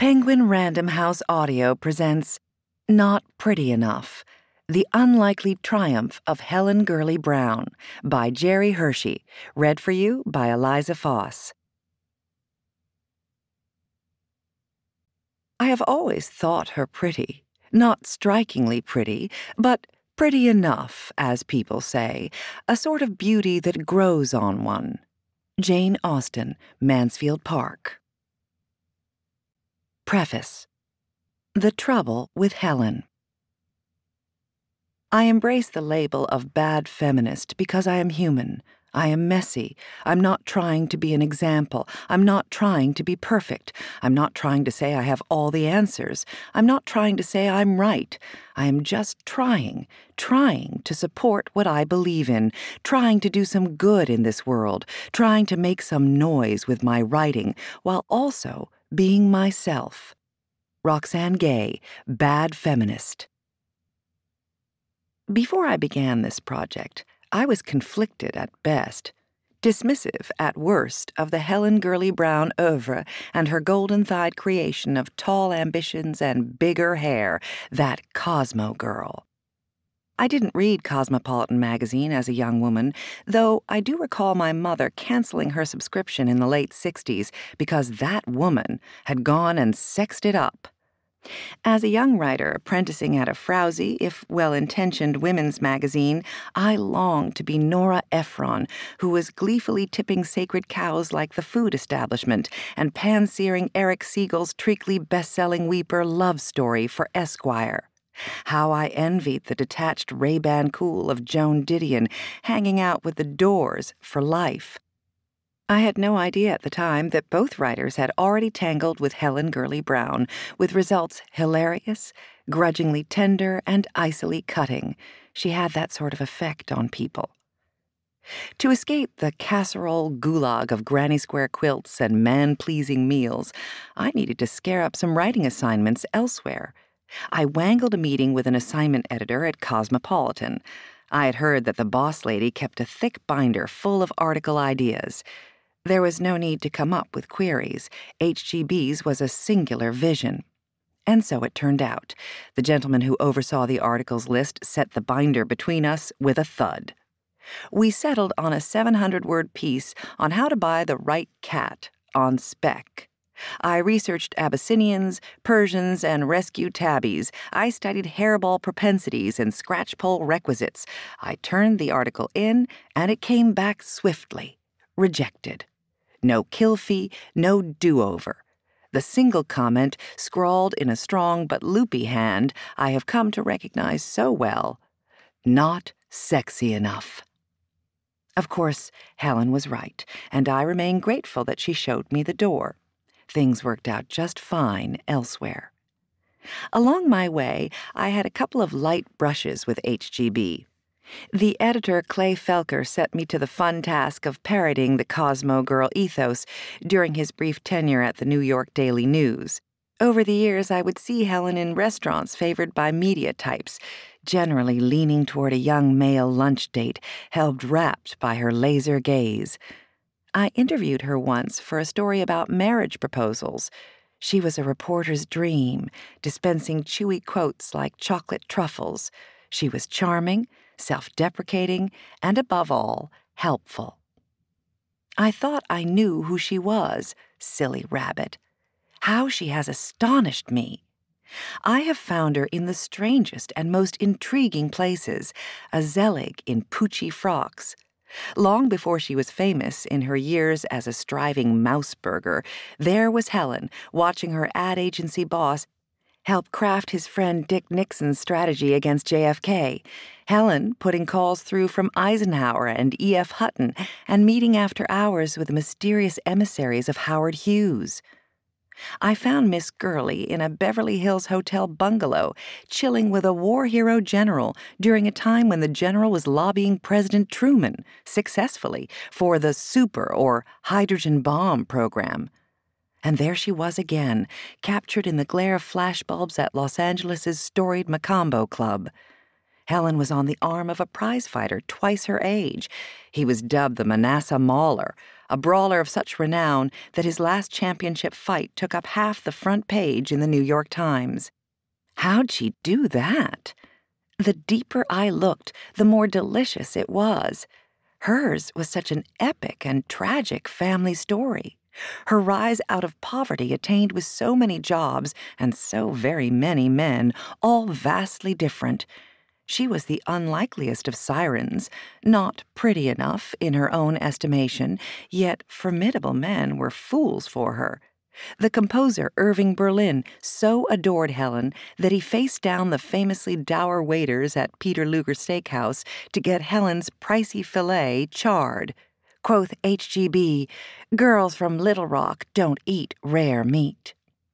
Penguin Random House Audio presents Not Pretty Enough, The Unlikely Triumph of Helen Gurley Brown by Gerri Hirshey, read for you by Eliza Foss. I have always thought her pretty, not strikingly pretty, but pretty enough, as people say, a sort of beauty that grows on one. Jane Austen, Mansfield Park. Preface. The Trouble with Helen. I embrace the label of bad feminist because I am human. I am messy. I'm not trying to be an example. I'm not trying to be perfect. I'm not trying to say I have all the answers. I'm not trying to say I'm right. I am just trying to support what I believe in, trying to do some good in this world, trying to make some noise with my writing, while also being myself. Roxane Gay, Bad Feminist. Before I began this project, I was conflicted at best, dismissive at worst of the Helen Gurley Brown oeuvre and her golden-thighed creation of tall ambitions and bigger hair, that Cosmo girl. I didn't read Cosmopolitan magazine as a young woman, though I do recall my mother canceling her subscription in the late 60s because that woman had gone and sexed it up. As a young writer apprenticing at a frowsy, if well-intentioned women's magazine, I longed to be Nora Ephron, who was gleefully tipping sacred cows like the food establishment and pan-searing Eric Siegel's treacly best-selling Weeper love story for Esquire. How I envied the detached Ray-Ban cool of Joan Didion hanging out with the Doors for life. I had no idea at the time that both writers had already tangled with Helen Gurley Brown, with results hilarious, grudgingly tender, and icily cutting. She had that sort of effect on people. To escape the casserole gulag of granny square quilts and man-pleasing meals, I needed to scare up some writing assignments elsewhere. I wangled a meeting with an assignment editor at Cosmopolitan. I had heard that the boss lady kept a thick binder full of article ideas. There was no need to come up with queries. HGB's was a singular vision. And so it turned out. The gentleman who oversaw the articles list set the binder between us with a thud. We settled on a 700-word piece on how to buy the right cat on spec. I researched Abyssinians, Persians, and rescue tabbies. I studied hairball propensities and scratch-pole requisites. I turned the article in, and it came back swiftly. Rejected. No kill fee, no do-over. The single comment, scrawled in a strong but loopy hand, I have come to recognize so well. Not sexy enough. Of course, Helen was right, and I remain grateful that she showed me the door. Things worked out just fine elsewhere. Along my way, I had a couple of light brushes with HGB. The editor, Clay Felker, set me to the fun task of parodying the Cosmo girl ethos during his brief tenure at the New York Daily News. Over the years, I would see Helen in restaurants favored by media types, generally leaning toward a young male lunch date, held rapt by her laser gaze. I interviewed her once for a story about marriage proposals. She was a reporter's dream, dispensing chewy quotes like chocolate truffles. She was charming, self-deprecating, and above all, helpful. I thought I knew who she was, silly rabbit. How she has astonished me. I have found her in the strangest and most intriguing places, a Zelig in Poochie frocks. Long before she was famous in her years as a striving mouseburger, there was Helen, watching her ad agency boss help craft his friend Dick Nixon's strategy against JFK, Helen putting calls through from Eisenhower and E.F. Hutton, and meeting after hours with the mysterious emissaries of Howard Hughes. I found Miss Gurley in a Beverly Hills hotel bungalow, chilling with a war hero general during a time when the general was lobbying President Truman, successfully, for the super or hydrogen bomb program. And there she was again, captured in the glare of flashbulbs at Los Angeles' storied Macombo Club. Helen was on the arm of a prizefighter twice her age. He was dubbed the Manasseh Mauler, a brawler of such renown that his last championship fight took up half the front page in the New York Times. How'd she do that? The deeper I looked, the more delicious it was. Hers was such an epic and tragic family story. Her rise out of poverty attained with so many jobs and so very many men, all vastly different. She was the unlikeliest of sirens, not pretty enough in her own estimation, yet formidable men were fools for her. The composer Irving Berlin so adored Helen that he faced down the famously dour waiters at Peter Luger Steakhouse to get Helen's pricey filet charred. Quoth HGB, "Girls from Little Rock don't eat rare meat."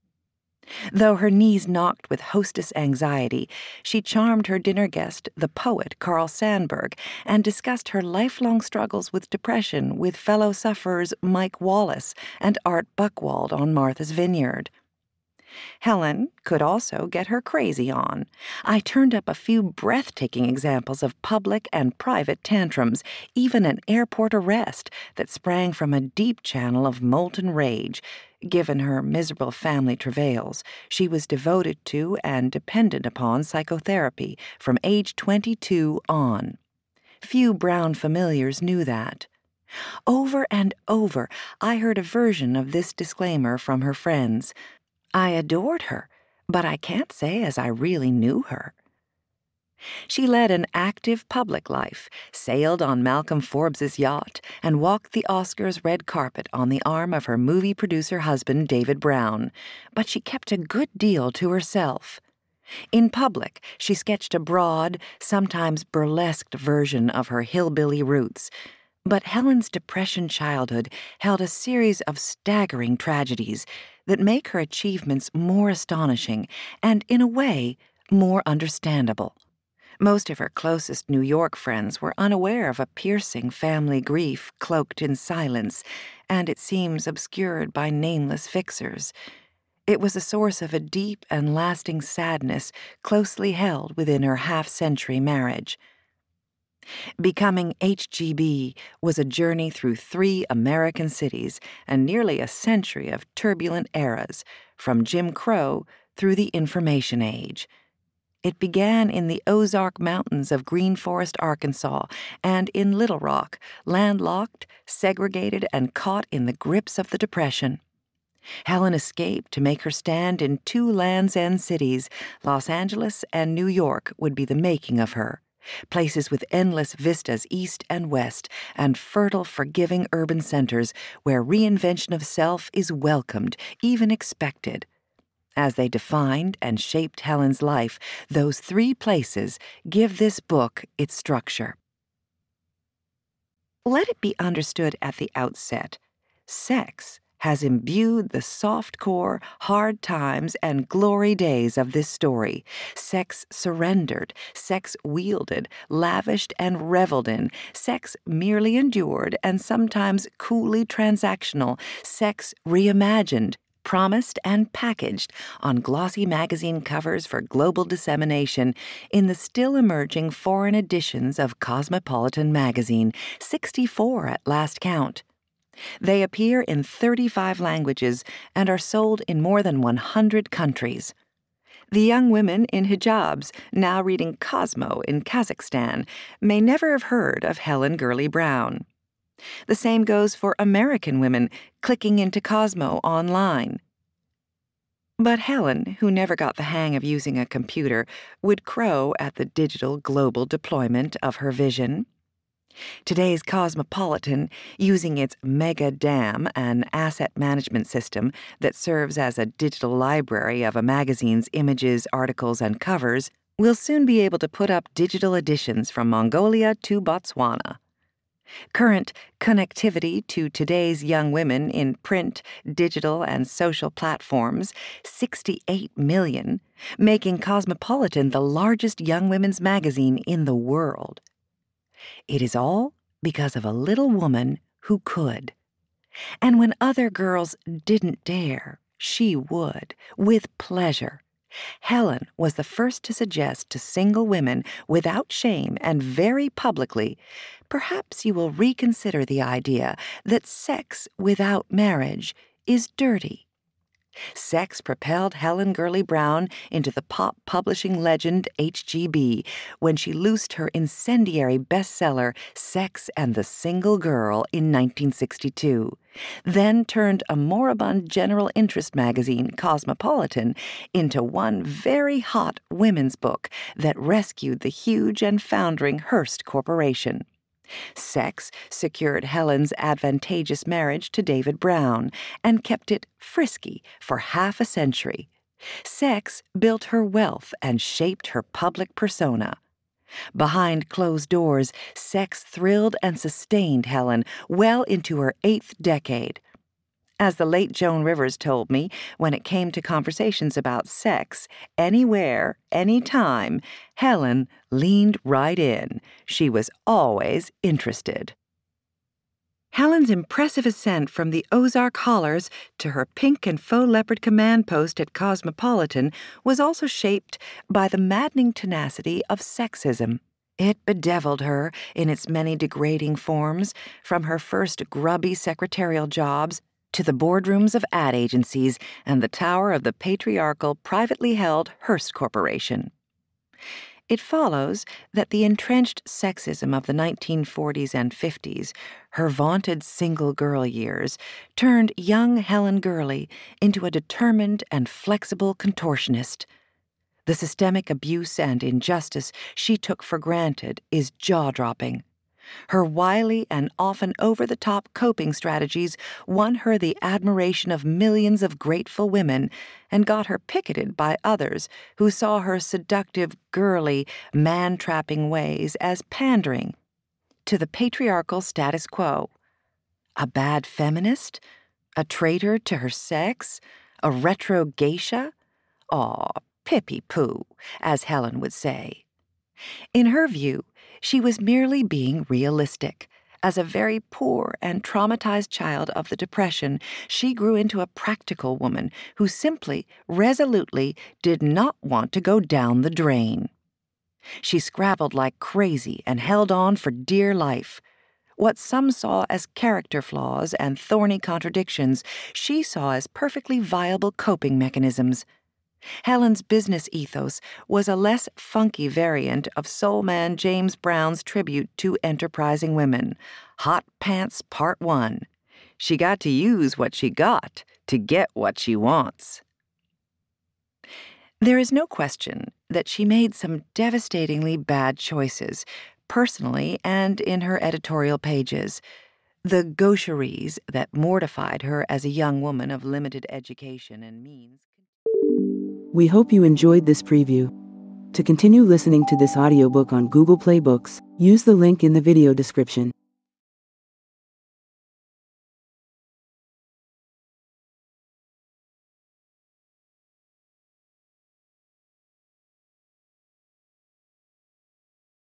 Though her knees knocked with hostess anxiety, she charmed her dinner guest, the poet Carl Sandburg, and discussed her lifelong struggles with depression with fellow sufferers Mike Wallace and Art Buchwald on Martha's Vineyard. Helen could also get her crazy on. I turned up a few breathtaking examples of public and private tantrums, even an airport arrest that sprang from a deep channel of molten rage. Given her miserable family travails, she was devoted to and dependent upon psychotherapy from age 22 on. Few Brown familiars knew that. Over and over, I heard a version of this disclaimer from her friends. I adored her, but I can't say as I really knew her. She led an active public life, sailed on Malcolm Forbes's yacht, and walked the Oscars red carpet on the arm of her movie producer husband David Brown, but she kept a good deal to herself. In public, she sketched a broad, sometimes burlesque version of her hillbilly roots, but Helen's depression childhood held a series of staggering tragedies that make her achievements more astonishing and, in a way, more understandable. Most of her closest New York friends were unaware of a piercing family grief cloaked in silence, and it seems obscured by nameless fixers. It was a source of a deep and lasting sadness closely held within her half-century marriage. Becoming HGB was a journey through 3 American cities and nearly a century of turbulent eras, from Jim Crow through the Information Age. It began in the Ozark Mountains of Green Forest, Arkansas, and in Little Rock, landlocked, segregated, and caught in the grips of the Depression. Helen escaped to make her stand in 2 Land's End cities. Los Angeles and New York would be the making of her. Places with endless vistas east and west, and fertile, forgiving urban centers where reinvention of self is welcomed, even expected. As they defined and shaped Helen's life, those 3 places give this book its structure. Let it be understood at the outset, sex has imbued the soft-core, hard times, and glory days of this story. Sex surrendered, sex wielded, lavished, and reveled in, sex merely endured and sometimes coolly transactional, sex reimagined, promised and packaged on glossy magazine covers for global dissemination in the still-emerging foreign editions of Cosmopolitan magazine, 64 at last count. They appear in 35 languages and are sold in more than 100 countries. The young women in hijabs, now reading Cosmo in Kazakhstan, may never have heard of Helen Gurley Brown. The same goes for American women clicking into Cosmo online. But Helen, who never got the hang of using a computer, would crow at the digital global deployment of her vision. Today's Cosmopolitan, using its Mega Dam, an asset management system that serves as a digital library of a magazine's images, articles, and covers, will soon be able to put up digital editions from Mongolia to Botswana. Current connectivity to today's young women in print, digital, and social platforms, 68 million, making Cosmopolitan the largest young women's magazine in the world. It is all because of a little woman who could. And when other girls didn't dare, she would, with pleasure, Helen was the first to suggest to single women without shame and very publicly, perhaps you will reconsider the idea that sex without marriage is dirty. Sex propelled Helen Gurley Brown into the pop publishing legend HGB when she loosed her incendiary bestseller Sex and the Single Girl in 1962, then turned a moribund general interest magazine, Cosmopolitan, into one very hot women's book that rescued the huge and foundering Hearst Corporation. Sex secured Helen's advantageous marriage to David Brown and kept it frisky for half a century. Sex built her wealth and shaped her public persona. Behind closed doors, sex thrilled and sustained Helen well into her 8th decade. As the late Joan Rivers told me, when it came to conversations about sex, anywhere, anytime, Helen leaned right in. She was always interested. Helen's impressive ascent from the Ozark Hollers to her pink and faux leopard command post at Cosmopolitan was also shaped by the maddening tenacity of sexism. It bedeviled her in its many degrading forms, from her first grubby secretarial jobs to the boardrooms of ad agencies and the tower of the patriarchal, privately held Hearst Corporation. It follows that the entrenched sexism of the 1940s and 50s, her vaunted single girl years, turned young Helen Gurley into a determined and flexible contortionist. The systemic abuse and injustice she took for granted is jaw-dropping. Her wily and often over-the-top coping strategies won her the admiration of millions of grateful women and got her picketed by others who saw her seductive, girly, man-trapping ways as pandering to the patriarchal status quo. A bad feminist? A traitor to her sex? A retro geisha? Aw, pippy-poo, as Helen would say. In her view, she was merely being realistic. As a very poor and traumatized child of the Depression, she grew into a practical woman who simply, resolutely did not want to go down the drain. She scrabbled like crazy and held on for dear life. What some saw as character flaws and thorny contradictions, she saw as perfectly viable coping mechanisms. Helen's business ethos was a less funky variant of soul man James Brown's tribute to enterprising women, Hot Pants Part 1. She got to use what she got to get what she wants. There is no question that she made some devastatingly bad choices, personally and in her editorial pages. The gaucheries that mortified her as a young woman of limited education and means. We hope you enjoyed this preview. To continue listening to this audiobook on Google Play Books, use the link in the video description.